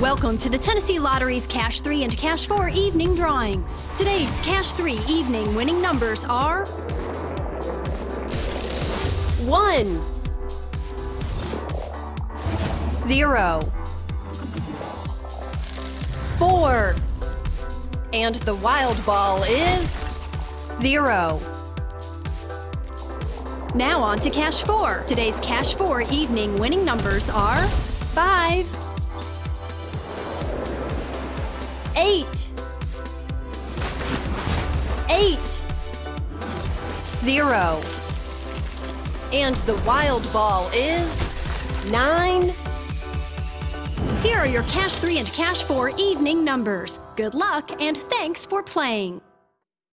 Welcome to the Tennessee Lottery's Cash 3 and Cash 4 evening drawings. Today's Cash 3 evening winning numbers are 1, 0, 4, and the wild ball is 0. Now on to Cash 4. Today's Cash 4 evening winning numbers are 5, 8, 0, and the wild ball is 9. Here are your Cash 3 and Cash 4 evening numbers. Good luck and thanks for playing.